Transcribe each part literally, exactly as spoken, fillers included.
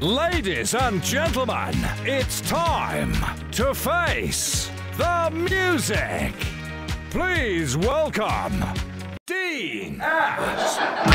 Ladies and gentlemen, it's time to face the music. Please welcome Dean Ash.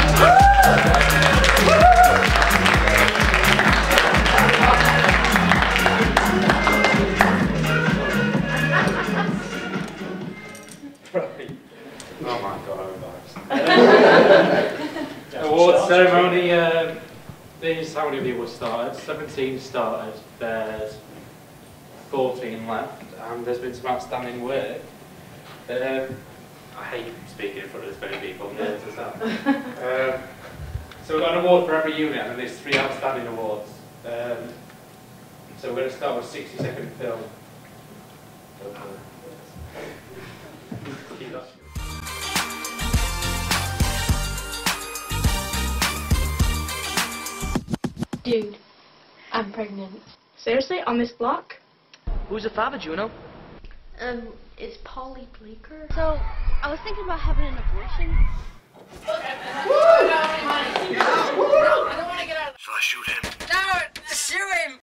Oh my god, I'm embarrassed. Awards ceremony. Uh, these, how many of you were started? seventeen started. There's fourteen left, and there's been some outstanding work. Um, I hate speaking in front of this many people. Yeah, it's that. um, so we've got an award for every unit, and there's three outstanding awards. Um, so we're going to start with sixty second film. Keep that. Dude, I'm pregnant. Seriously, on this block? Who's the father, do you know? Um, it's Polly Bleeker. So, I was thinking about having an abortion. Shall I shoot him? No, shoot him!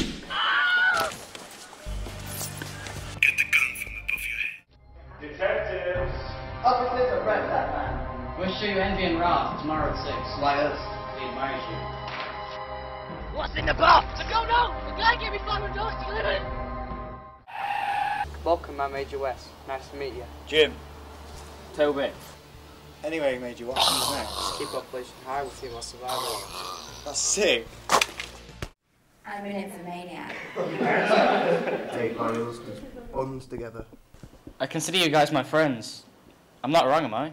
Get the gun from above your head. Detectives! Officers, arrest that man. We'll show you Envy and Wrath tomorrow at six. Why us? He admires you. What's in the box? I don't know! The guy gave me five hundred dollars to deliver it! Welcome, I'm Major West. Nice to meet you. Jim. Toby. Anyway, Major, what happens next? Keep population high with you, my survival. That's sick. I'm an infomaniac. Take piles, bonds together. I consider you guys my friends. I'm not wrong, am I?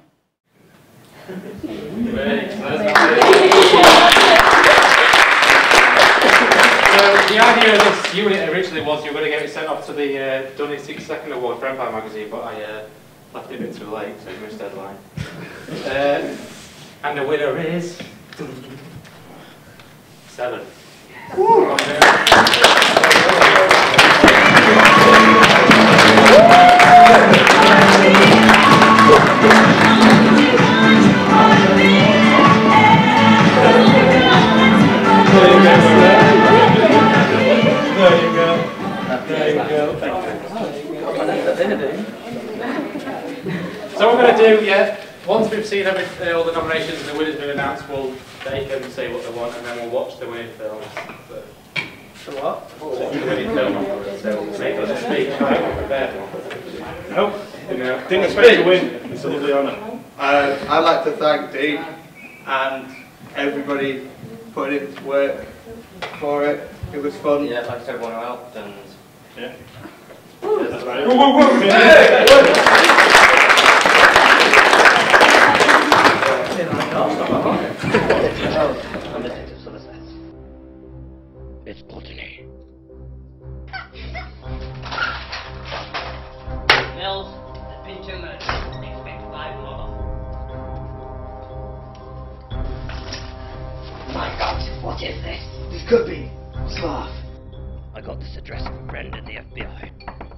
So the idea of this unit originally was you were going to get it sent off to the uh, Done in six second Award for Empire magazine, but I uh, left it a bit too late, so you missed deadline. Uh, and the winner is seven. So what we're going to do, yeah, once we've seen every, uh, all the nominations and the winners have been announced, we'll, they can say what they want, and then we'll watch the winning film. So, The what? the winning film afterwards. So make us a speech. I haven't prepared one. Nope. You know. Didn't expect to win. It's a lovely honour. Uh, I'd like to thank Dean and everybody putting in work for it. It was fun. Yeah, thanks to everyone who helped and... Yeah. Yes, that's right. Whoa, whoa, whoa. I'm Detective Somerset. It's Botany. Mills, there's been two murders. Expect five more. My God, what is this? This could be Slav. I got this address from a friend in the F B I.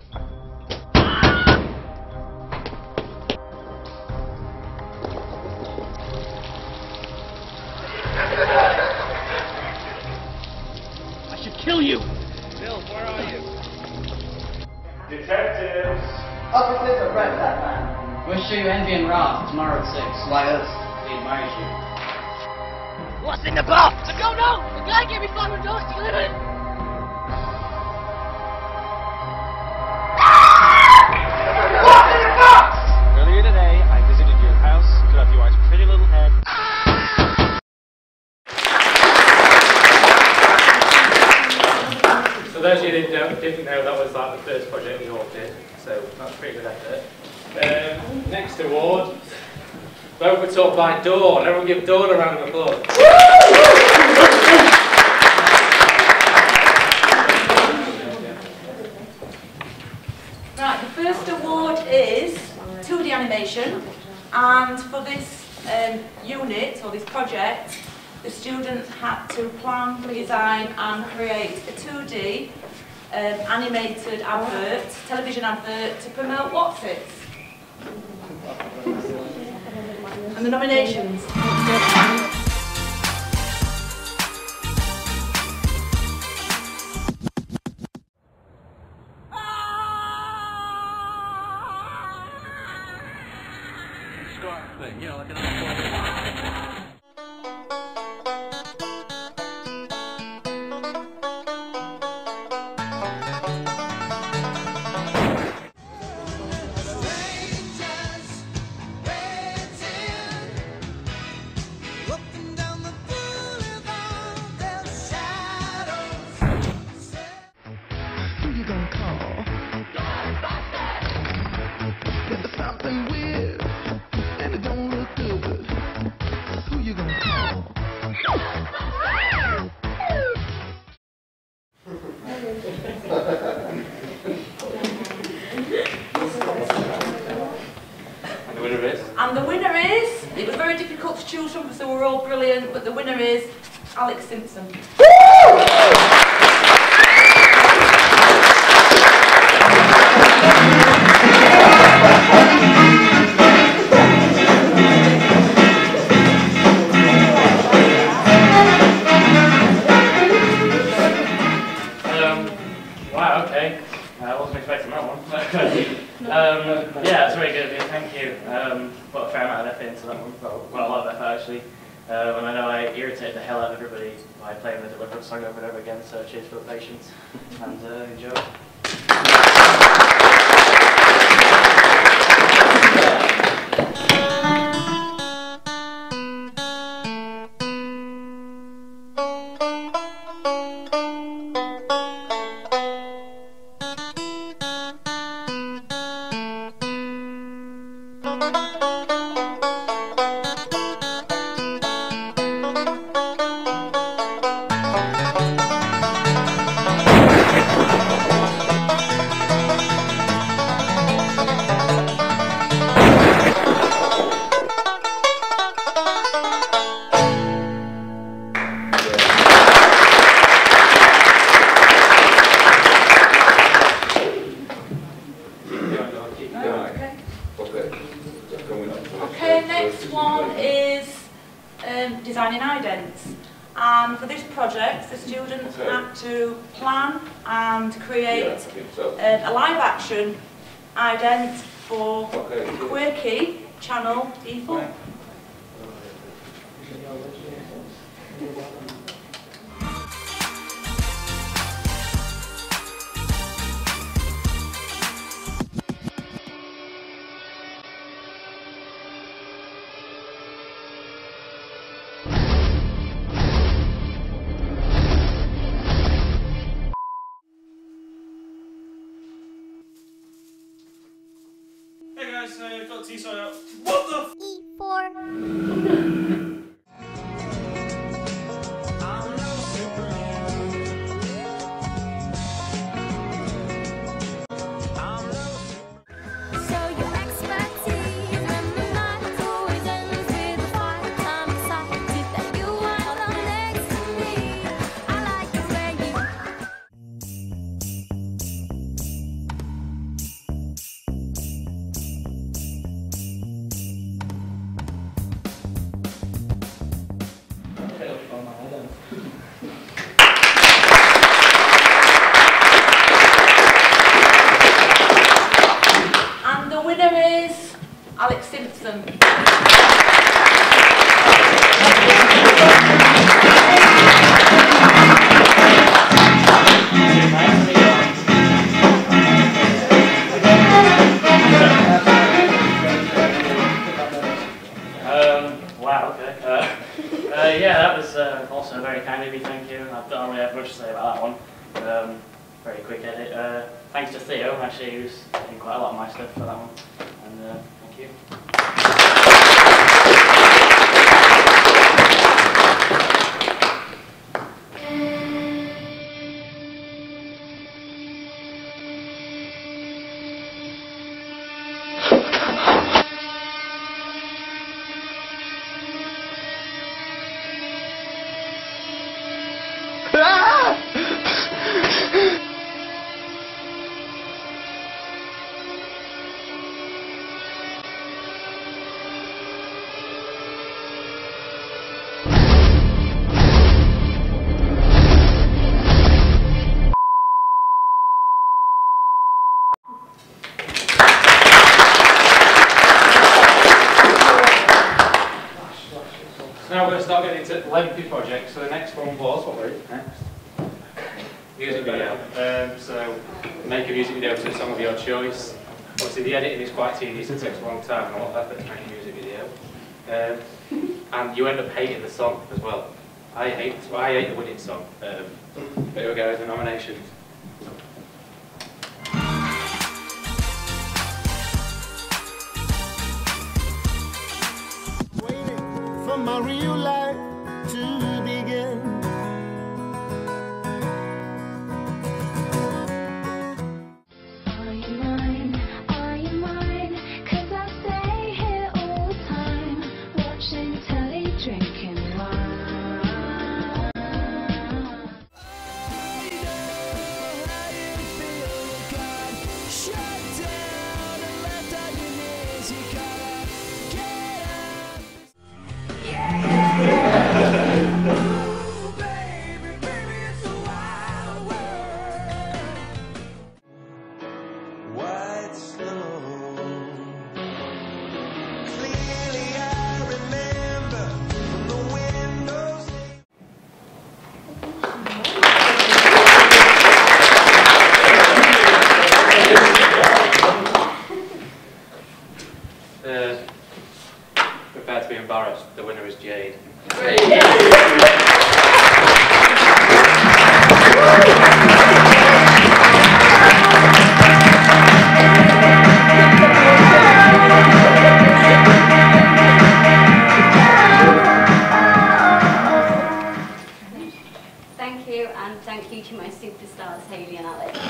I should kill you! Bill, where are you? Detectives! Officers, arrest that man. We'll show you Envy and Wrath tomorrow at six. Why us? He admires you. What's in the box? I don't know! The guy gave me five hundred dollars to deliver it! Earlier today, I visited your house, cut off your wife's pretty little head. So those of you who didn't know, didn't know, that was like the first project we all did, so that's a pretty good effort. Um, next award, vote for Talk by Dawn. Everyone give Dawn a round of applause. Right, the first award is two D animation, and for this um, unit, or this project, the students had to plan, design and create a two D um, animated advert, television advert to promote Wotsits. And the nominations. thing, you know, like an something weird, and it don't look good. Who you gonna call? And the winner is? And the winner is, it was very difficult to choose from because they were all brilliant, but the winner is Alex Simpson. Wow, okay. I wasn't expecting that one. um, yeah, it's very good of you, thank you. Um, put a fair amount of effort into that one, well, well a lot of effort actually. Uh, and I know I irritated the hell out of everybody by playing the deliberate song over and over again, so cheers for the patience and uh, enjoy. Okay, next one is um, designing idents. And for this project, the students had to plan and create um, a live action ident for Quirky Channel E four. Hey guys, uh, got T-side out. What the f? E four. And the winner is Alex Simpson. Um, wow, okay. Uh, uh, yeah, that was uh, also very kind of you, thank you. I don't really have much to say about that one. Um, very quick edit. Uh, thanks to Theo, actually, who's did quite a lot of my stuff for that one. And uh, thank you. going to start getting into lengthy projects. So the next one was, what was it next? Music video. Um, so make a music video to a song of your choice. Obviously the editing is quite tedious, it takes a long time and a lot of effort to make a music video. Um, and you end up hating the song as well. I hate, well, I hate the winning song. Um, but here we go, the nominations. Waiting for my real life to begin. Are you mine? Are you mine? 'Cause I stay here all the time, watching telly, drinking wine. White snow. Clearly I remember from the windows. Uh, prepare to be embarrassed. The winner is Jade. Thank you, and thank you to my superstars, Hayley and Alex.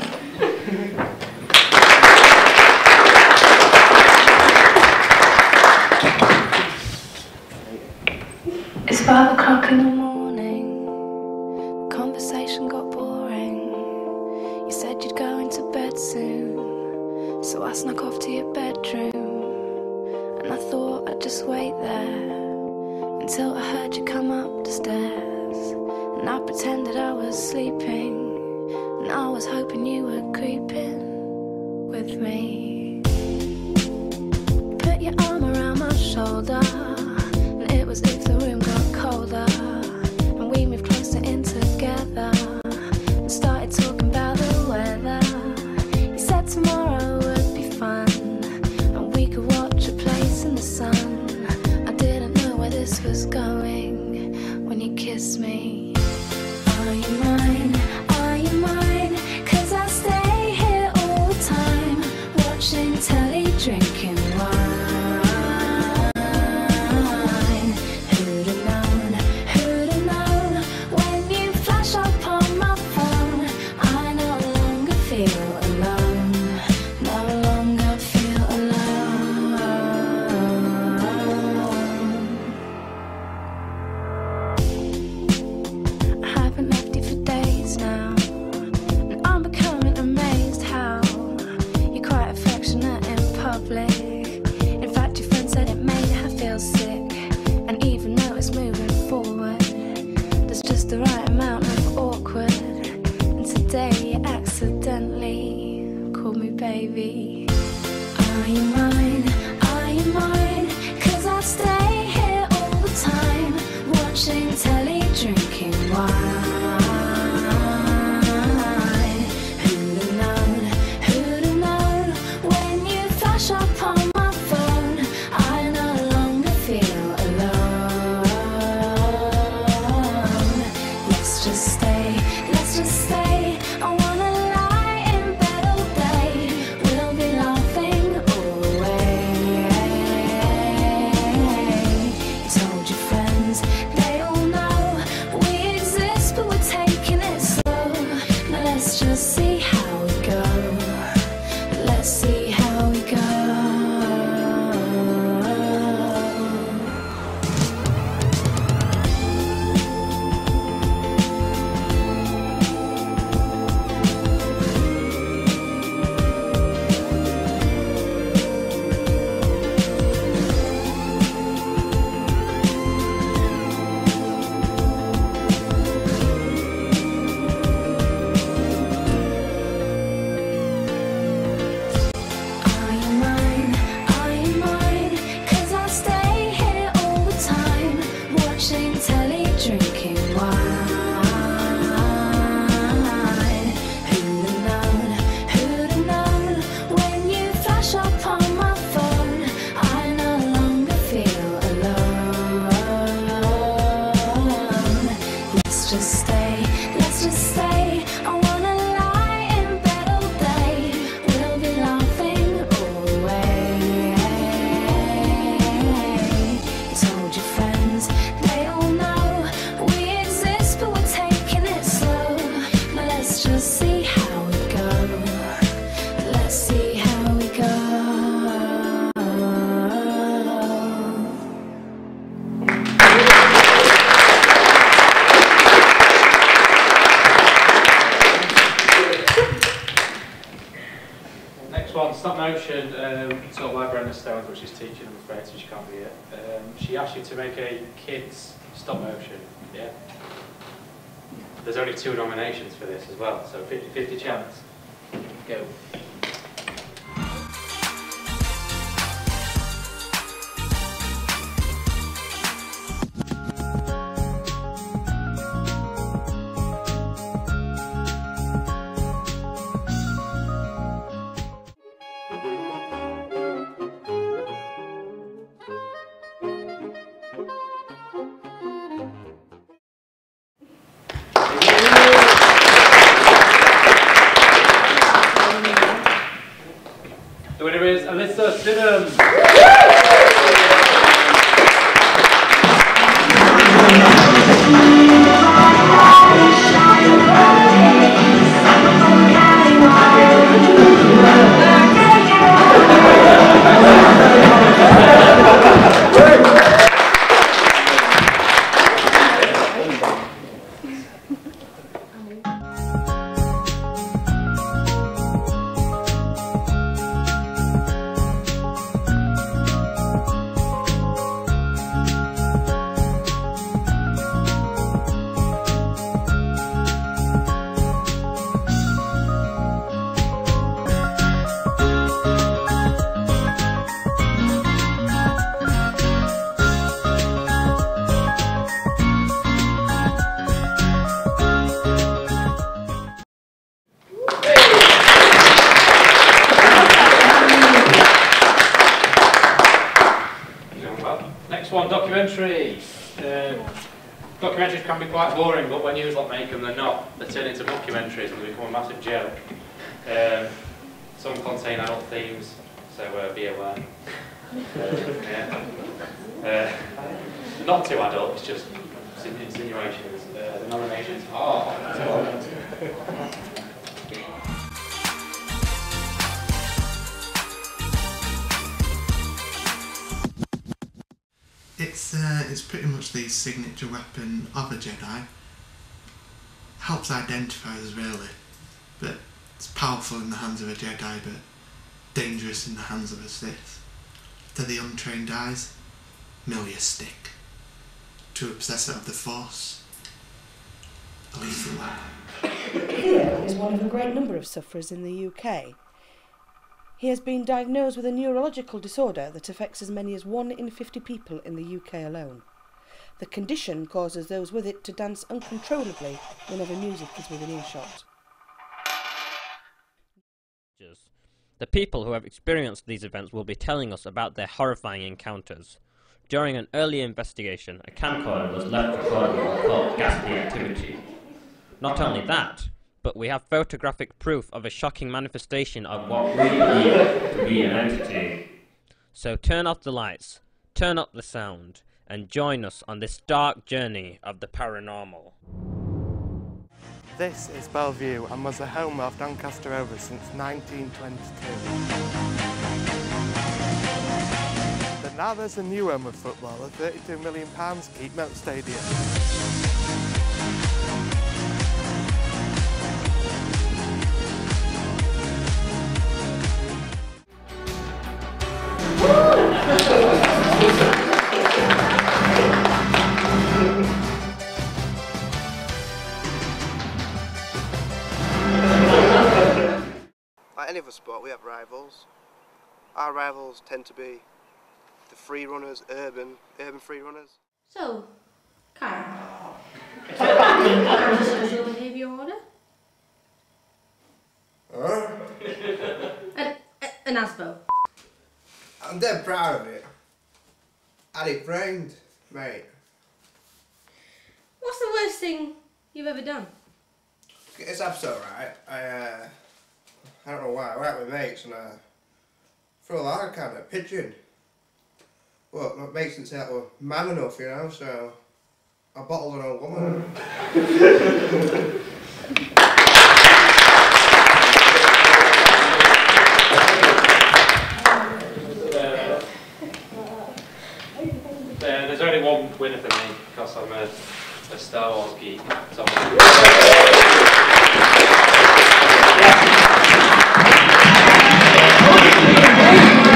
It's five o'clock in the morning. The conversation got boring. You said you'd go into bed soon, so I snuck off to your bedroom. And I thought I'd just wait there until I heard you come up the stairs. And I pretended I was sleeping, and I was hoping you were creeping with me. Put your arm around my shoulder, and it was if the room got colder. And we moved closer in together and started talking about the weather. You said tomorrow would be fun, and we could watch a place in the sun. I didn't know where this was going when you kissed me. Are you mine? Are you mine? 'Cause I stay here all the time, watching telly, drinking wine. mentioned, um, sort of like Brenda Stones, which she's teaching, I'm afraid, so she can't be here. Um, she asked you to make a kids stop motion, yeah? There's only two nominations for this as well, so fifty fifty chance. Go. The winner is Alyssa Stidham. Next one, documentary. Uh, documentaries can be quite boring, but when you lot make them, they're not. They turn into documentaries and they become a massive joke. Um, some contain adult themes, so uh, be aware. Uh, yeah. uh, not too adult, it's just insinuations. Uh, the nominations are... It's, uh, it's pretty much the signature weapon of a Jedi. Helps identify us really, but it's powerful in the hands of a Jedi but dangerous in the hands of a Sith. To the untrained eyes, merely a stick. To a possessor of the Force, a lethal weapon. Theo is one of a great number of sufferers in the U K. He has been diagnosed with a neurological disorder that affects as many as one in fifty people in the U K alone. The condition causes those with it to dance uncontrollably whenever music is within earshot. The people who have experienced these events will be telling us about their horrifying encounters. During an early investigation, a camcorder was left recording what called ghastly activity. Not only that, but we have photographic proof of a shocking manifestation of what we believe to be an entity. So turn off the lights, turn up the sound, and join us on this dark journey of the paranormal. This is Bellevue and was the home of Doncaster Rovers since nineteen twenty-two. But now there's a new home of football at thirty-two million pounds Keepmoat Stadium. Like any other sport, we have rivals. Our rivals tend to be the free runners, urban, urban free runners. So, Kyle, antisocial behaviour order? Huh? An, an ASBO. I'm dead proud of it. Had it framed, mate. What's the worst thing you've ever done? It's absolutely right. I, uh, I don't know why. I went out with mates and I threw a lard can at a pigeon. Well, my mates didn't say that were man enough, you know, so I bottled an old woman. There's only one winner for me because I'm a, a Star Wars geek. So I'm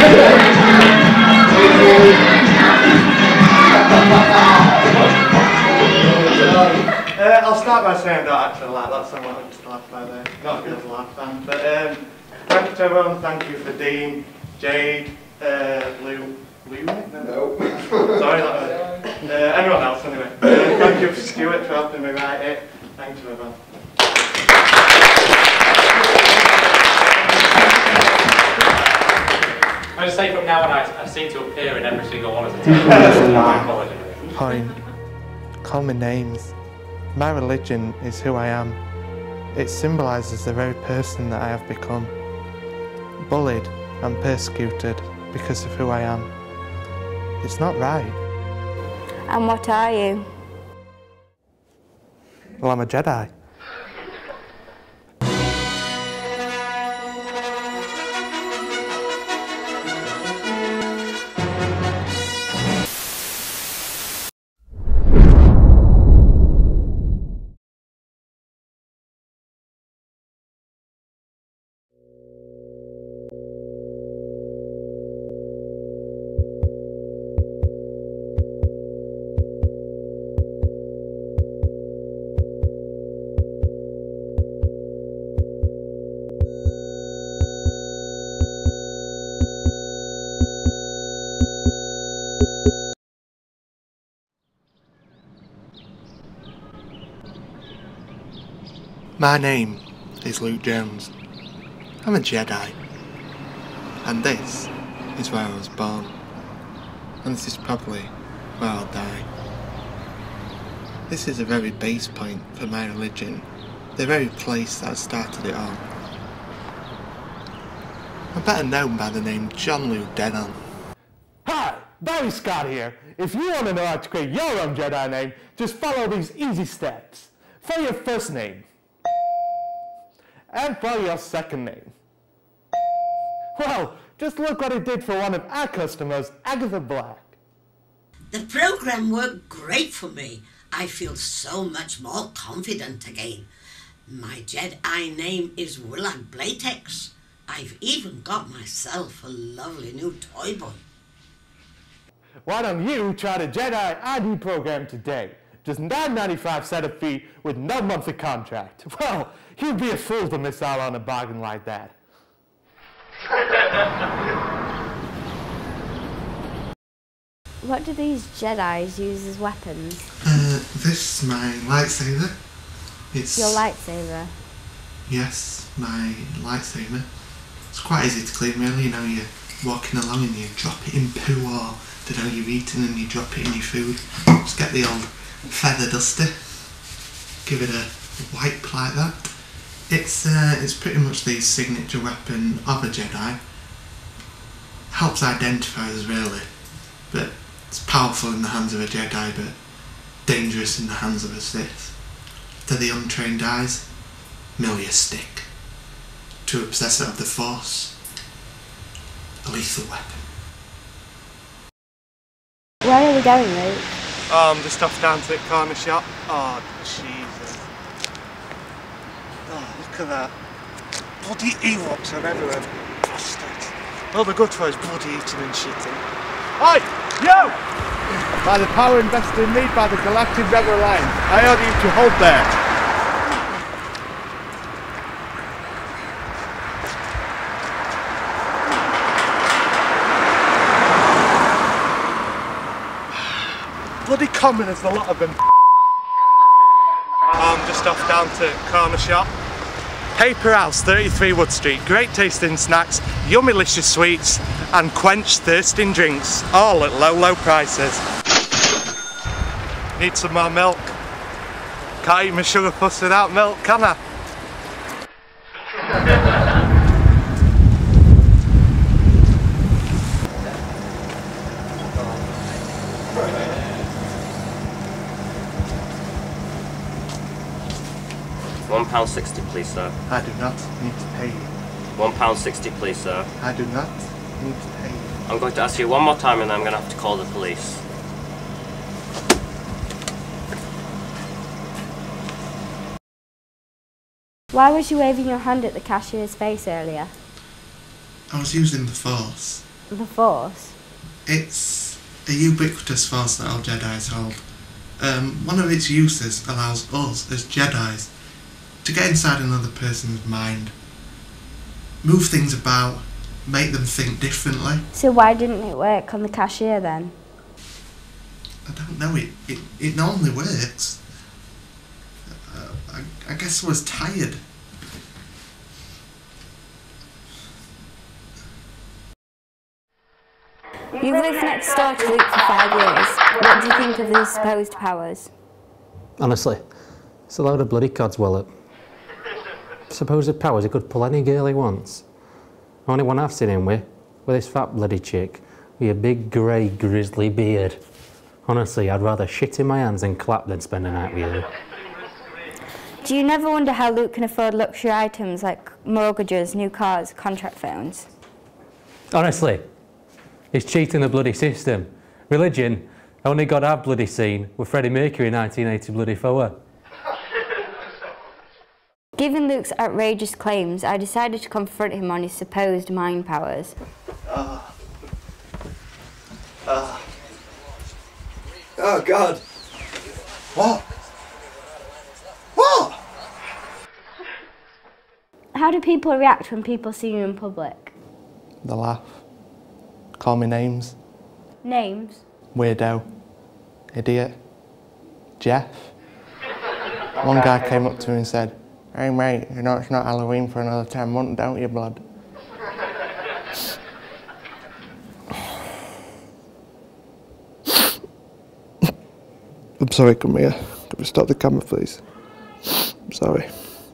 Uh, I'll start by saying I don't actually like that song. I just laugh by there. Not a good laugh band. But um, thank you to everyone. Thank you for Dean, Jade, uh, Lou. Lou? No. no. Sorry, that was, uh, anyone else anyway. Uh, thank you for Stuart for helping me write it. Thank you everyone. I just say from now on, I, I seem to appear in every single one of the teams. My apologies. Point. Call me names. My religion is who I am. It symbolises the very person that I have become. Bullied and persecuted because of who I am. It's not right. And what are you? Well, I'm a Jedi. My name is Luke Jones. I'm a Jedi. And this is where I was born. And this is probably where I'll die. This is a very base point for my religion, the very place that started it all. I'm better known by the name John Luke Denon. Hi, Barry Scott here. If you want to know how to create your own Jedi name, just follow these easy steps. For your first name, and for your second name. Well, just look what it did for one of our customers, Agatha Black. The program worked great for me. I feel so much more confident again. My Jedi name is Willard Blatex. I've even got myself a lovely new toy boy. Why don't you try the Jedi I D program today? Just nine ninety-five setup fee with no monthly contract. Well, you'd be a fool to miss out on a bargain like that. What do these Jedis use as weapons? Uh, this is my lightsaber. It's Your lightsaber? Yes, my lightsaber. It's quite easy to clean really, you know, you're walking along and you drop it in poo or, you know, you're eating and you drop it in your food. Just get the old feather duster, give it a wipe like that. It's uh, it's pretty much the signature weapon of a Jedi. Helps identify us really, but it's powerful in the hands of a Jedi, but dangerous in the hands of a Sith. To the untrained eyes, merely a stick. To a possessor of the Force, a lethal weapon. Where are we going, Luke? Oh, I'm just off down to the corner shop. Oh, Jesus. Oh, look at that. Bloody Ewoks are everywhere. Bastards. All they're good for is bloody eating and shitting. Oi! You! By the power invested in me by the Galactic Rebel Alliance, I order you to hold there. Bloody commoners, a lot of them. I'm just off down to corner shop. Paper House, thirty-three Wood Street. Great tasting snacks, yummylicious sweets, and quench thirsting drinks, all at low, low prices. Need some more milk? Can't eat my sugar puss without milk, can I? One pound sixty, please, sir. I do not need to pay you. One pound sixty, please, sir. I do not need to pay you. I'm going to ask you one more time, and then I'm going to have to call the police. Why was you waving your hand at the cashier's face earlier? I was using the Force. the Force? It's a ubiquitous force that all Jedis hold. Um, one of its uses allows us, as Jedis, to get inside another person's mind, move things about, make them think differently. So why didn't it work on the cashier then? I don't know, it, it, it normally works. Uh, I, I guess I was tired. You've lived next door to Luke for five years. What do you think of these supposed powers? Honestly, it's a load of bloody codswallop. Supposed powers he could pull any girl he wants. Only one I've seen him with, with this fat bloody chick, with a big grey grizzly beard. Honestly, I'd rather shit in my hands than clap than spend a night with her. Do you never wonder how Luke can afford luxury items like mortgages, new cars, contract phones? Honestly, he's cheating the bloody system. Religion, only God I've bloody seen with Freddie Mercury in nineteen eighty bloody four. Given Luke's outrageous claims, I decided to confront him on his supposed mind powers. Oh. Oh. Oh, God. What? What? How do people react when people see you in public? They laugh. Call me names. Names? Weirdo. Idiot. Jeff. One guy came up to me and said, "Hey mate, you know it's not Halloween for another ten months, don't you, blood?" I'm sorry, come here. Could we stop the camera, please? I'm sorry.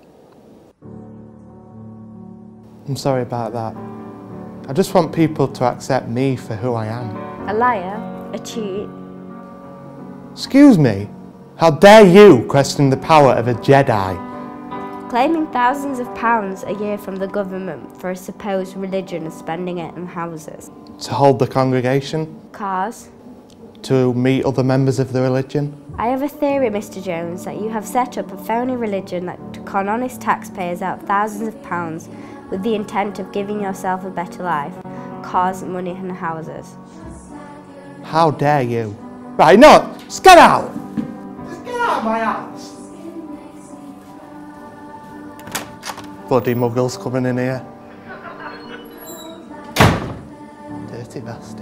I'm sorry about that. I just want people to accept me for who I am. A liar? A cheat? Excuse me? How dare you question the power of a Jedi? Claiming thousands of pounds a year from the government for a supposed religion and spending it on houses. To hold the congregation? Cars? To meet other members of the religion? I have a theory, Mister Jones, that you have set up a phony religion that to con honest taxpayers out thousands of pounds with the intent of giving yourself a better life. Cars, money and houses. How dare you? Right, no, just get out! Just get out of my house! Bloody muggles coming in here. Dirty bastards.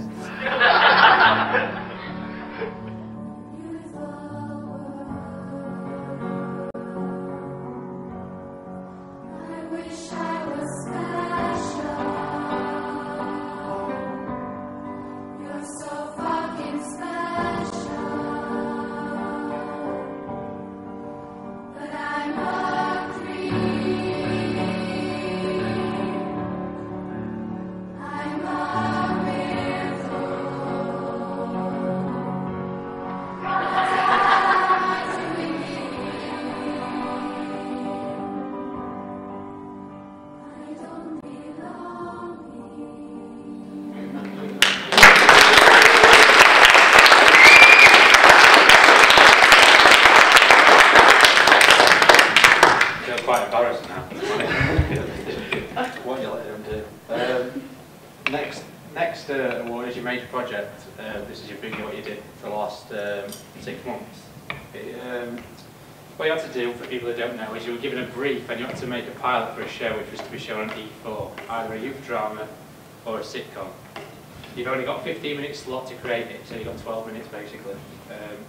Next uh, award is your major project. Uh, this is your big what you did for the last um, six months. It, um, what you had to do, for people who don't know, is you were given a brief and you had to make a pilot for a show which was to be shown on E four, either a youth drama or a sitcom. You've only got fifteen minutes slot to create it, so you've got twelve minutes basically. Um,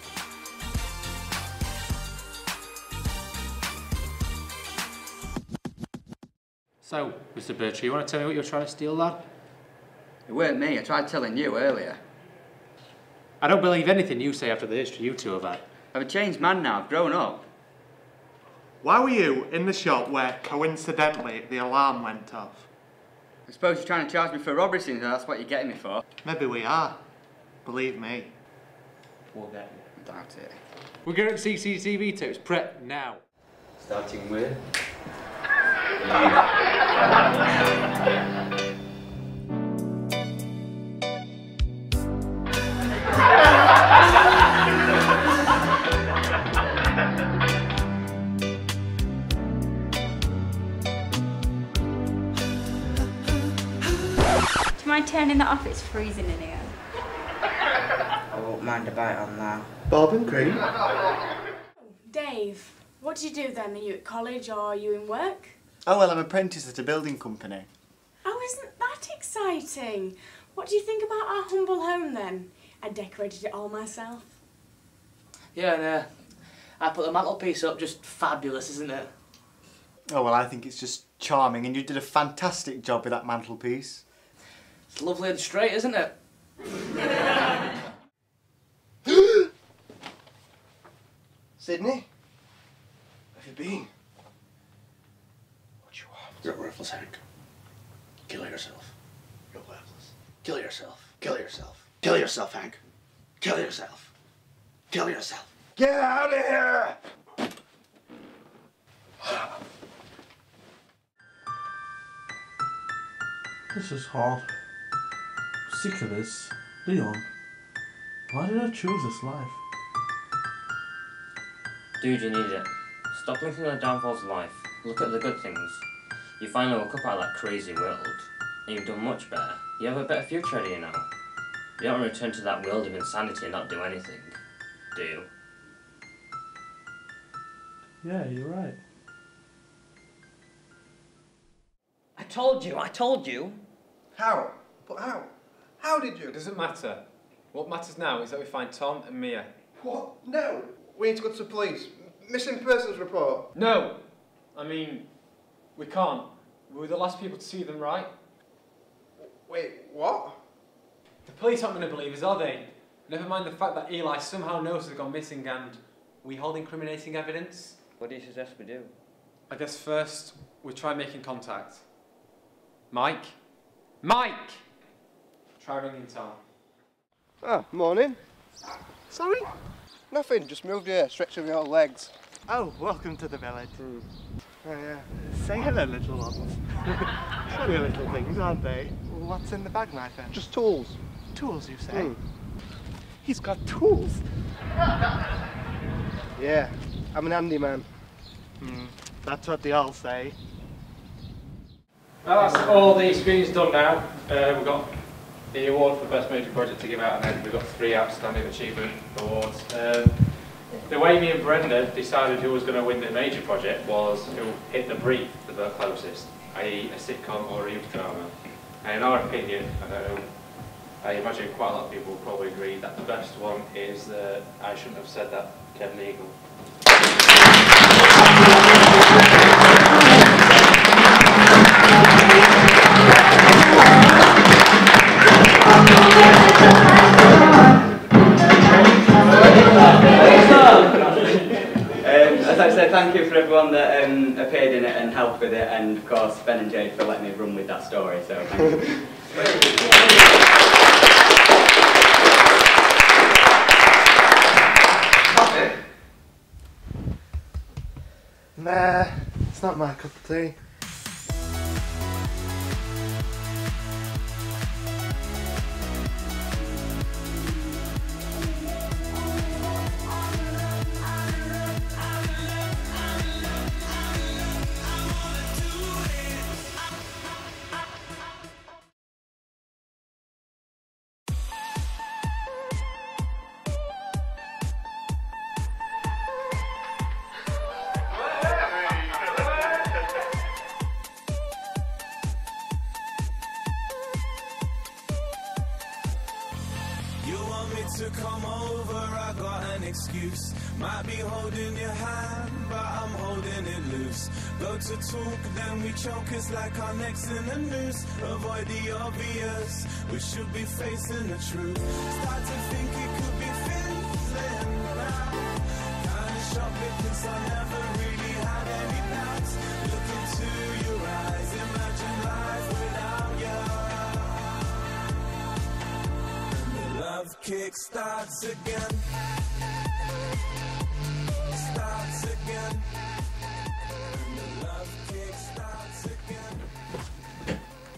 So, Mister Bertram, you want to tell me what you're trying to steal, lad? It weren't me. I tried telling you earlier. I don't believe anything you say after the history you two have had. I'm a changed man now. I've grown up. Why were you in the shop where, coincidentally, the alarm went off? I suppose you're trying to charge me for robbery, since that's what you're getting me for. Maybe we are. Believe me. We'll get you. Doubt it. We're going to C C T V tapes. Prep now. Starting with... To my turning that off? It's freezing in here. I won't mind a bite on that. Bob and cream. Dave, what do you do then? Are you at college or are you in work? Oh, well, I'm an apprentice at a building company. Oh, isn't that exciting? What do you think about our humble home then? I decorated it all myself. Yeah, and uh, I put the mantelpiece up, just fabulous, isn't it? Oh, well, I think it's just charming, and you did a fantastic job with that mantelpiece. It's lovely and straight, isn't it? Sydney? Where have you been? What you want? You're worthless, Hank. Kill yourself. You're worthless. Kill yourself. Kill yourself. Kill yourself, Hank. Kill yourself. Kill yourself. Get out of here! This is hard. Sick of this. Leon, why did I choose this life? Dude, you need it. Stop looking at the downfalls of life. Look at the good things. You finally woke up out of that crazy world, and you've done much better. You have a better future ahead of you now. You don't return to that world of insanity and not do anything, do you? Yeah, you're right. I told you, I told you. How? But how? How did you? It doesn't matter. What matters now is that we find Tom and Mia. What? No. We need to go to the police. Missing persons report. No! I mean, we can't. We were the last people to see them, right? Wait, what? The police aren't going to believe us, are they? Never mind the fact that Eli somehow knows they've gone missing and we hold incriminating evidence. What do you suggest we do? I guess first, we try making contact. Mike? Mike! Try ringing Tom. Oh, morning. Sorry? Nothing, just moved here, stretching your legs. Oh, welcome to the village. Mm. Oh, yeah. Say hello, little ones. Funny little things, aren't they? What's in the bag, my friend? Just tools. Tools, you say? Mm. He's got tools. Yeah, I'm an handyman. Mm. That's what they all say. Well, that's all the screenings done now. Uh, we've got the award for Best Major Project to give out, and then we've got three Outstanding Achievement Awards. Um, the way me and Brenda decided who was going to win the major project was who hit the brief the closest, that is a sitcom or a youth drama. And in our opinion, uh, I imagine quite a lot of people will probably agree that the best one is uh, I Shouldn't Have Said That, Kevin Eagle. Um, as I said, thank you for everyone that um, appeared in it and helped with it, and of course Ben and Jade for letting me run with that story, so thank you. Nah, it's not my cup of tea. To come over, I got an excuse. Might be holding your hand, but I'm holding it loose. Go to talk, then we choke. It's like our necks in the noose. Avoid the obvious, we should be facing the truth. Start to think it could be fizzling now. Kinda shocked because I never really had any doubts. Look into your eyes, imagine life without you. Love kick starts again. Starts again. And the love kick starts again.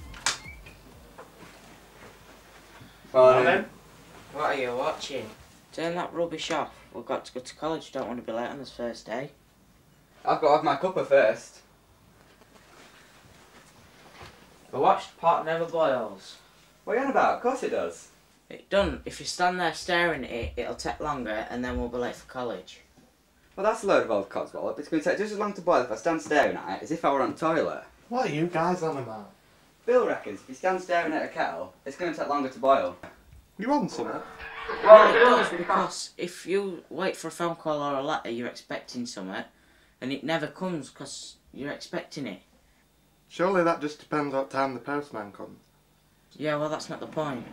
Morning. What are you watching? Turn that rubbish off. We've got to go to college. Don't want to be late on this first day. I've got to have my cuppa first. We watched Pot Never Boils. What are you on about? Of course it does. It done. If you stand there staring at it, it'll take longer and then we'll be late for college. Well, that's a load of old codswallop. It's going to take just as long to boil if I stand staring at it as if I were on the toilet. What are you guys on about? Bill reckons if you stand staring at a kettle, it's going to take longer to boil. You want something? Well, it does, because if you wait for a phone call or a letter, you're expecting something, and it never comes because you're expecting it. Surely that just depends what time the postman comes. Yeah, well, that's not the point.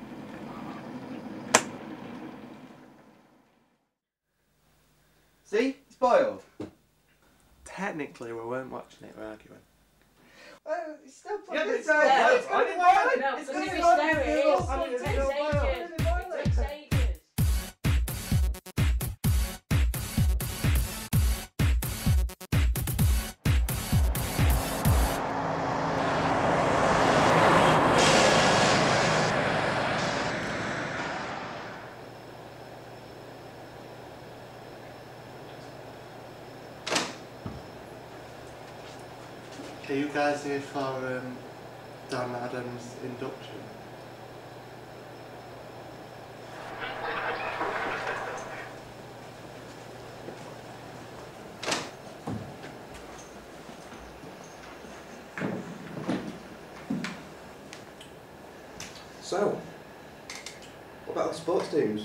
See? It's boiled. Technically, we weren't watching it, we're arguing. Well, it's still Yeah, but it's it's going there. to boil. No, It's because going if to you boil. stare at it, It's it'll- going it to takes boil. ages. It takes ages. Are you guys here for um, Dan Adams' induction? So, what about the sports teams?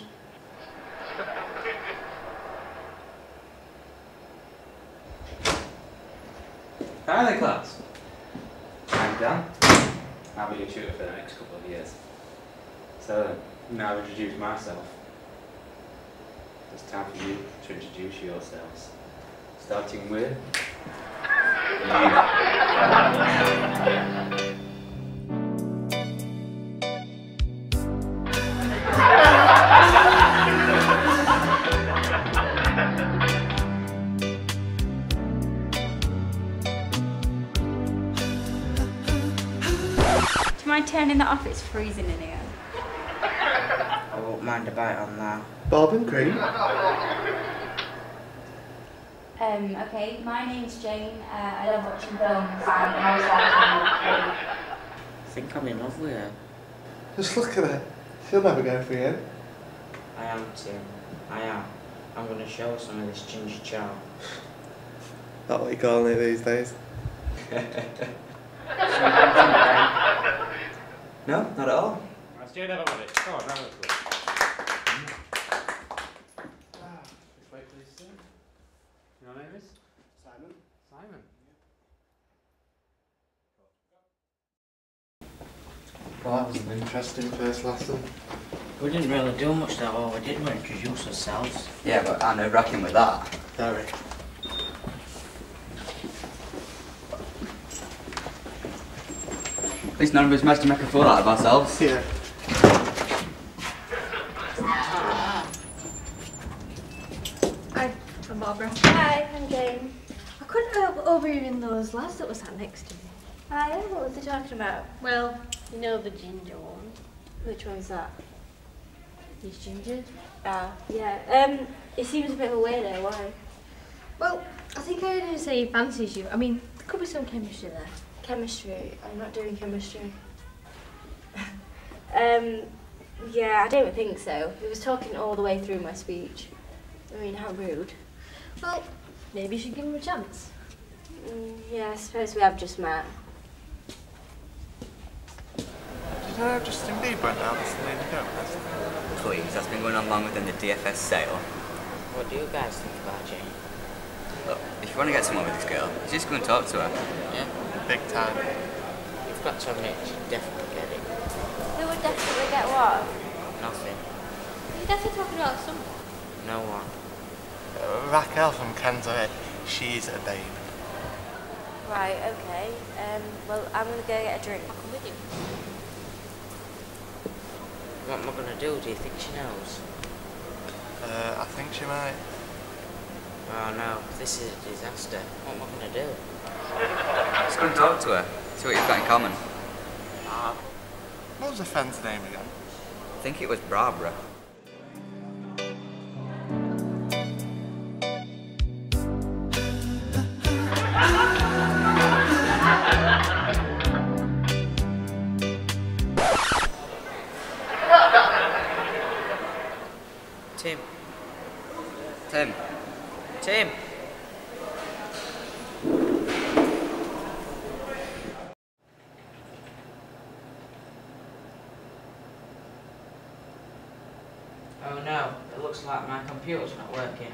Hi there, class. I'm Dan. I'll be your tutor for the next couple of years. So, now I've introduced myself. It's time for you to introduce yourselves. Starting with... Do you mind turning that off? It's freezing in here. I won't mind a bite on that. Bob and cream? Um, okay, my name's Jane. Uh, I love watching films and I was watching I think I'm in love with her. Just look at her. She'll never go for you. I am, Tim. I am. I'm going to show her some of this ginger charm. Not what you calling it these days. No, not at all. Let's do another one. Come on, round of applause. Wait, please, sir. Your name is? Simon. Simon. Well, that was an interesting first lesson. We didn't really do much that well, we did we introduce ourselves. Yeah, but I'm nerve-wracking with that. Very. At least none of us managed to make a fool out of ourselves. Yeah. Hi, I'm Barbara. Hi, I'm Jane. I couldn't help overhearing those lads that were sat next to me. Hi, what was they talking about? Well, you know the ginger one. Which one's that? He's ginger. Ah, yeah. Um, it seems a bit of a weirdo. Why? Well, I think I heard him say he fancies you. I mean, there could be some chemistry there. Chemistry. I'm not doing chemistry. um, yeah, I don't think so. He was talking all the way through my speech. I mean, how rude. Well, maybe you should give him a chance. Mm, yeah, I suppose we have just met. Did uh, Justin Bieber went out to Selena Gomez? Please, that's been going on long within the D F S sale. What do you guys think about Jane? Look, if you want to get someone with this girl, you just go and talk to her. Yeah? Big time. You've got to admit, she'd definitely get it. Who would definitely get what? Nothing. You're definitely talking about someone. No one. Uh, Raquel from Kensington, she's a babe. Right, okay. Um, well, I'm going to go get a drink. I'll come with you. What am I going to do? Do you think she knows? Uh, I think she might. Oh no, this is a disaster. What am I going to do? Just go and talk to her. See what you've got in common. What was the friend's name again? I think it was Barbara. Tim. Tim. Tim. Oh no, it looks like my computer's not working.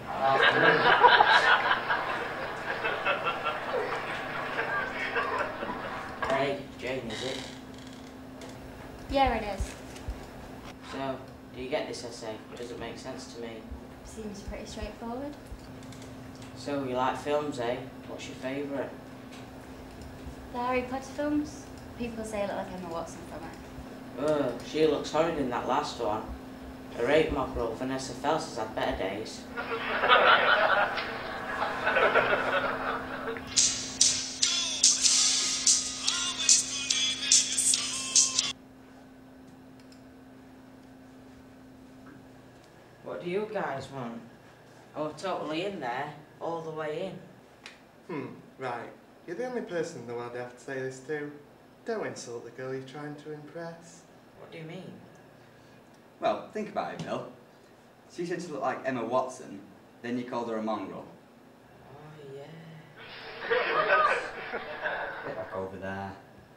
Hey, Jane, is it? Yeah, it is. So, do you get this essay? It doesn't make sense to me. Seems pretty straightforward. So, you like films, eh? What's your favourite? The Harry Potter films? People say I look like Emma Watson from it. Ugh, she looks horrid in that last one. Her rape mock girl, Vanessa Feltz, has had better days. What do you guys want? Oh, totally in there, all the way in. Hmm, right. You're the only person in the world I have to say this to. Don't insult the girl you're trying to impress. What do you mean? Well, think about it, Bill. She said she looked like Emma Watson, then you called her a mongrel. Oh, yeah. Get back over there.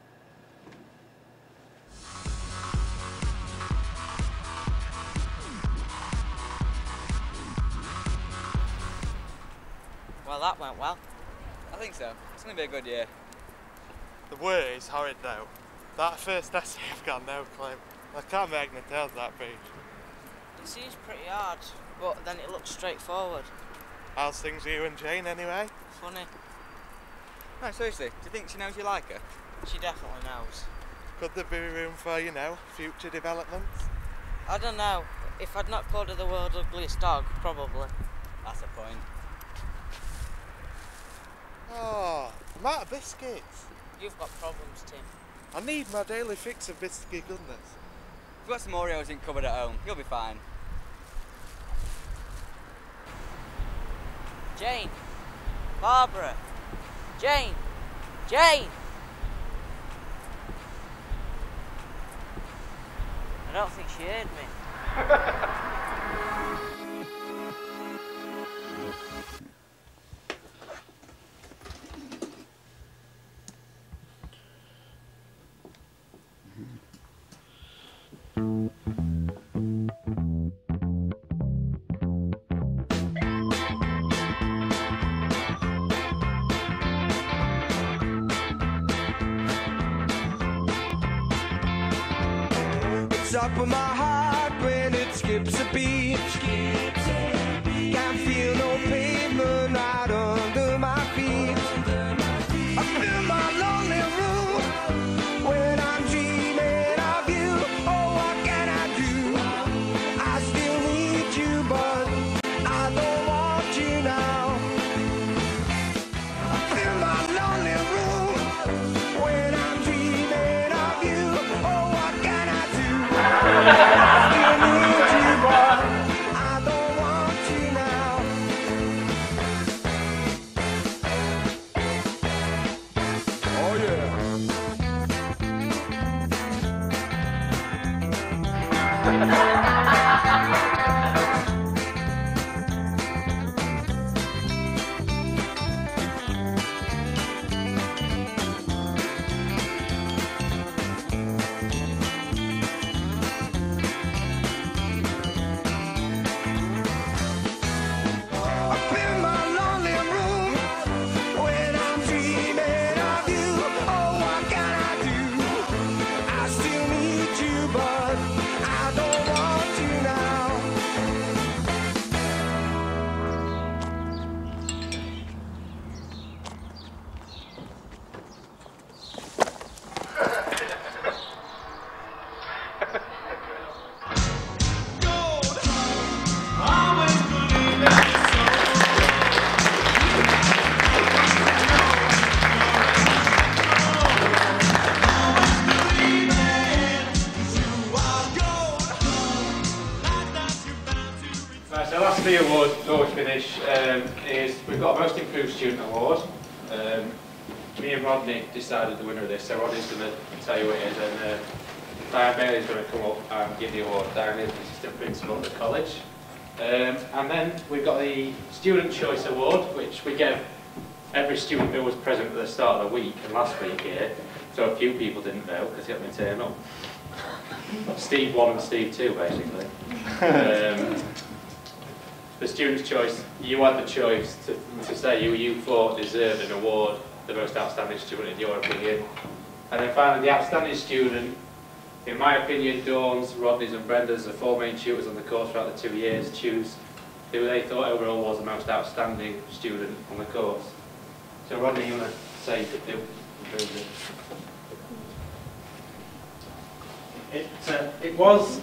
Well, that went well. I think so. It's going to be a good year. The word is horrid though. That first essay I've got no clue. I can't make any tales that page. It seems pretty hard, but then it looks straightforward. How's things with you and Jane anyway? Funny. No, seriously, do you think she knows you like her? She definitely knows. Could there be room for, you know, future developments? I don't know. If I'd not called her the world's ugliest dog, probably. That's a point. Oh, I'm out of biscuits. You've got problems, Tim. I need my daily fix of biscuit goodness. We've got some Oreos in cupboard at home. You'll be fine. Jane! Barbara! Jane! Jane! I don't think she heard me. Top of my heart when it skips a beat. Can't feel no pavement right under my feet. I feel my lonely room when I'm dreaming of you. Oh, what can I do? I still need you, but I don't want you now. I feel my lonely room when I'm dreaming of you. Oh, what can I do? I still need you, but I don't want you now. Oh yeah. Up in my lonely room when I'm dreaming of you. Oh, what can I do? I still need you, but I don't want you now. Right, so the last three awards before we finish um, is we've got a Most Improved Student Award. Um, me and Rodney decided the winner of this, so Rodney's going to tell you what it is, and uh, Diane Bailey's going to come up and give the award. Diane is the assistant principal at the college. Um, and then we've got the Student Choice Award, which we give every student who was present at the start of the week and last week here. So a few people didn't know because they hadn't turned up. Steve one and Steve two, basically. Um, the Student's Choice, you had the choice to, to say who you thought deserved an award, the most outstanding student in your opinion. And then finally, the outstanding student, in my opinion, Dawn's, Rodney's and Brenda's, the four main tutors on the course throughout the two years, choose who they thought overall was the most outstanding student on the course. So Rodney, you want to say who? It, uh, it was.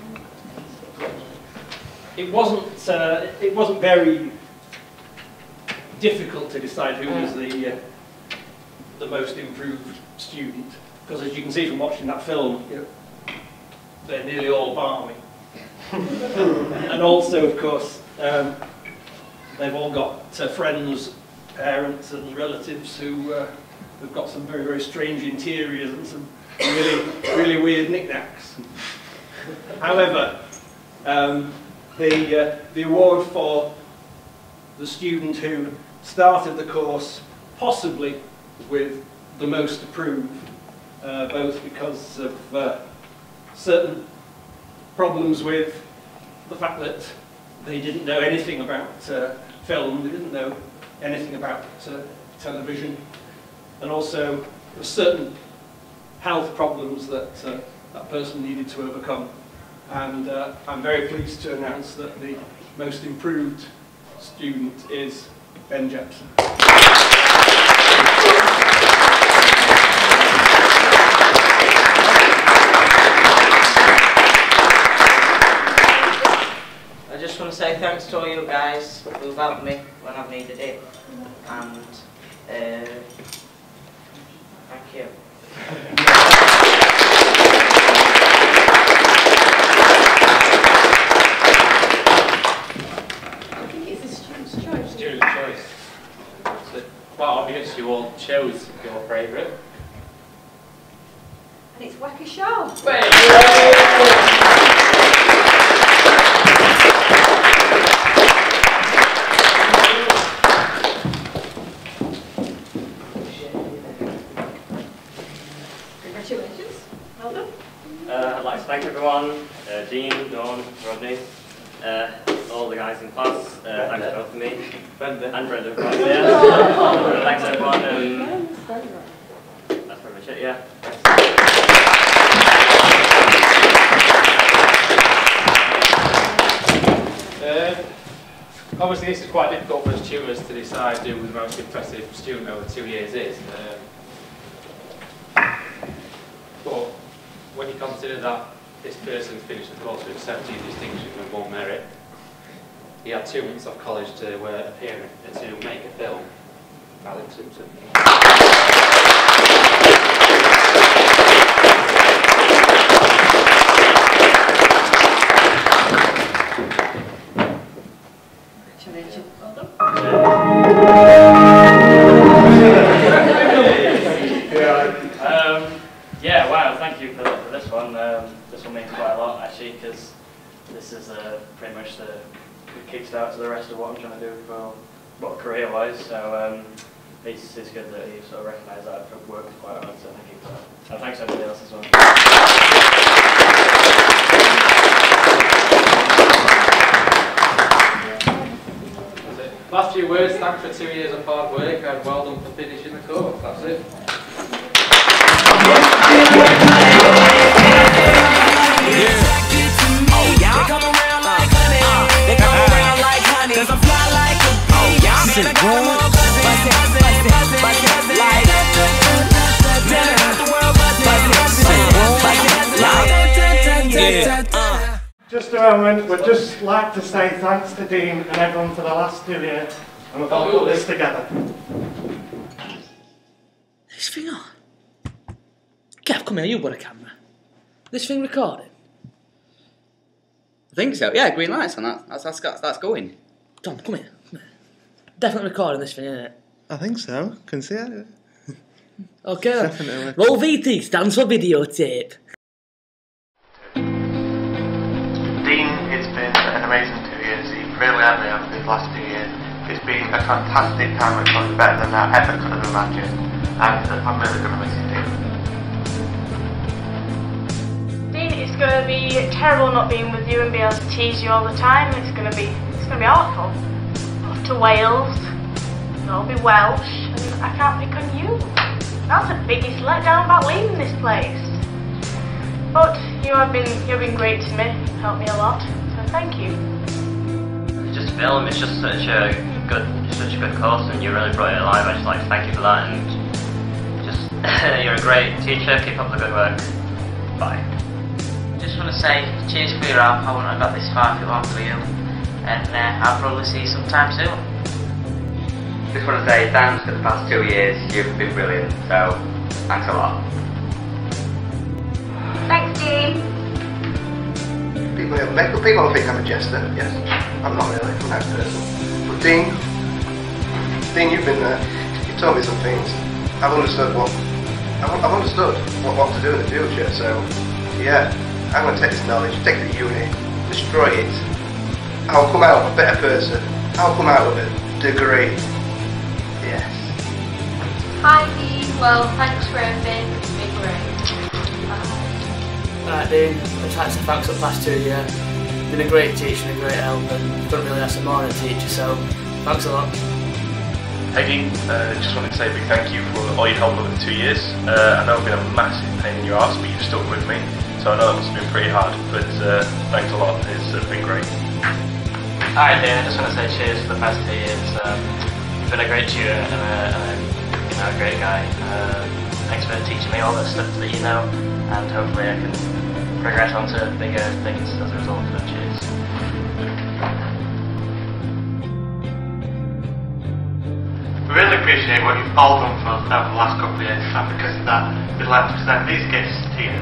It wasn't. Uh, it wasn't very difficult to decide who was the uh, the most improved student, because as you can see from watching that film, you know, they're nearly all balmy. And also, of course, um, they've all got uh, friends, parents, and relatives who uh, have got some very, very strange interiors and some really, really weird knickknacks. However, um, the, uh, the award for the student who started the course possibly with the most approved, uh, both because of uh, certain problems with the fact that they didn't know anything about uh, film, they didn't know anything about uh, television, and also certain health problems that uh, that person needed to overcome. And uh, I'm very pleased to announce that the most improved student is Ben Jepson. I just want to say thanks to all you guys who've helped me when I've needed it, and uh, thank you. I think it's a student's choice. Student's choice. So quite obvious you all chose your favourite. And it's Wacky Show. Congratulations. Well done. Uh, I'd like to thank everyone, uh, Dean, Dawn, Rodney, uh, all the guys in class. Uh, thanks for helping me. Brenda. And Brenda, of course, yeah. Thanks everyone. Um, that's pretty much it, yeah. Uh, obviously this is quite difficult for us tutors to decide who the most impressive student over two years is. Um, but when you consider that this person finished the course with seventeen distinctions and one merit, he had two months off college to uh, appear to make a film, Alex Simpson. Um, yeah, wow, thank you for, for this one. Um, this will mean quite a lot, actually, because this is uh, pretty much the, the kickstart to the rest of what I'm trying to do for what career-wise. So um, it's, it's good that you sort of recognise that I've worked quite hard, so thank you for that. And thanks to everybody else as well. Last few words, thanks for two years of hard work and well done for finishing the course. That's it. Just a moment, we'd just like to say thanks to Dean and everyone for the last two years, and we're going to put this together. This thing on? Gav, come here, you've got a camera. This thing recording? I think so, yeah, green lights on that, that's, that's, that's going. Tom, come here, come here. Definitely recording this thing, isn't it? I think so, can see it. Okay then. Definitely. Roll V T stands for videotape. Dean, it's been an amazing two years. time I have these last two years. It's been a fantastic time, which was better than I ever could have imagined, and I'm really going to miss it, Dean. Dean, it's going to be terrible not being with you and be able to tease you all the time. It's going to be, it's going to be awful. Off to Wales, it'll all be Welsh, and I can't pick on you. That's the biggest letdown about leaving this place. But you have been, you've been great to me, helped me a lot, so thank you. Just film, it's just such a good, such a good course, and you really brought it alive. I just like to thank you for that, and just you're a great teacher. Keep up the good work. Bye. Just want to say cheers for your help. I wouldn't have got this far if it wasn't for you, and uh, I'll probably see you sometime soon. Just want to say thanks for the past two years. You've been brilliant. So thanks a lot. Thanks, Dean. People, people, people think I'm a jester, yes. I'm not really, I'm a nice person. But Dean, Dean, you've been there. You've told me some things. I've understood what, I've, I've understood what, what to do in the future, so yeah, I'm going to take this knowledge, take it to uni, destroy it. I'll come out a better person. I'll come out with a degree. Yes. Hi Dean, well thanks for everything, it's been great. Right Dean, I'd like to thanks for the past two years. You've been a great teacher and a great help, and you couldn't really ask for more than a teacher, so thanks a lot. Hey Dean, uh, just wanted to say a big thank you for all your help over the two years. Uh, I know I've been a massive pain in your arse, but you've stuck with me, so I know it must have been pretty hard, but uh, thanks a lot, it's uh, been great. Hi Dean, I just want to say cheers for the past two years. Um, you've been a great tutor and a, and a, you know, a great guy. Uh, thanks for teaching me all the stuff that you know, and hopefully I can progress on to bigger things as a result of it. Cheers. We really appreciate what you've all done for us over the last couple of years, and because of that, we'd like to present these gifts to you.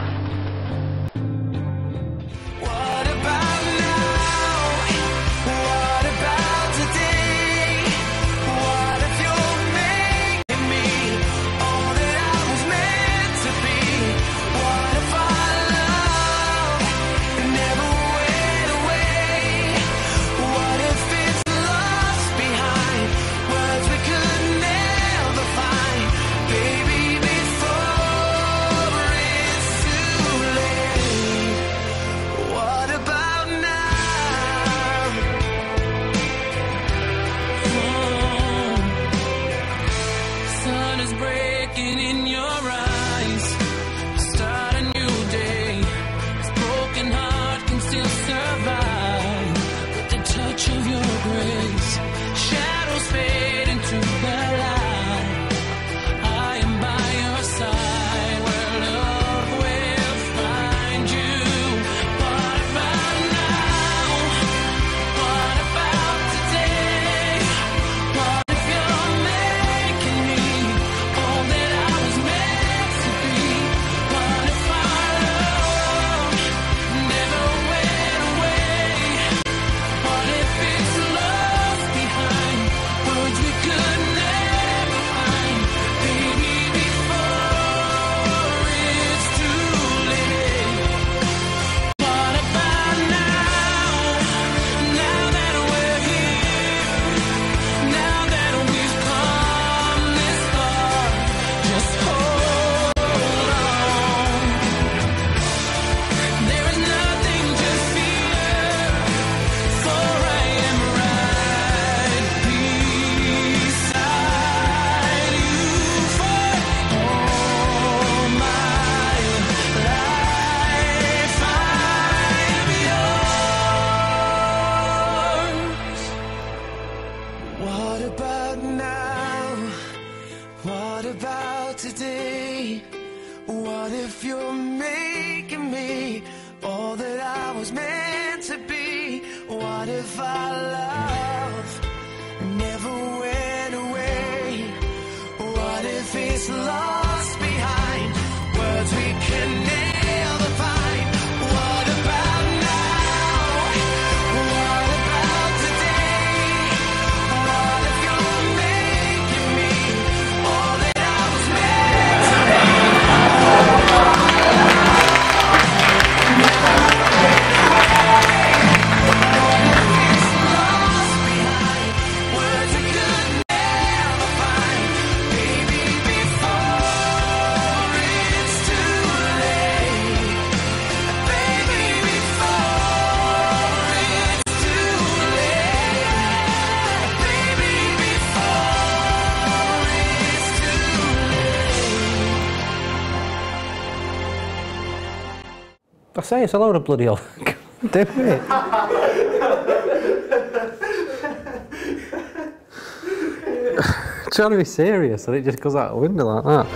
today? What if you're making me all that I was meant to be? What if our love never went away? What if it's lost behind words we can never find? What about now? What about today? What if you're making me all that I was meant to be? What if it's lost say? It's a load of bloody old. Do it. Trying to be serious, and it just goes out the window like that.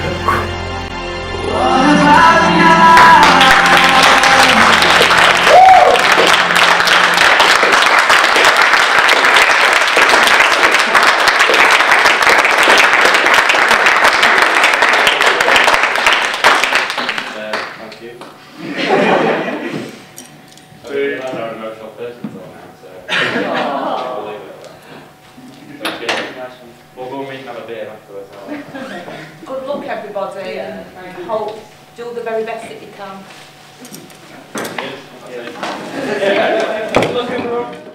We'll go and meet and have a beer afterwards. Good luck, everybody, and I hope do the very best that you can. Yeah.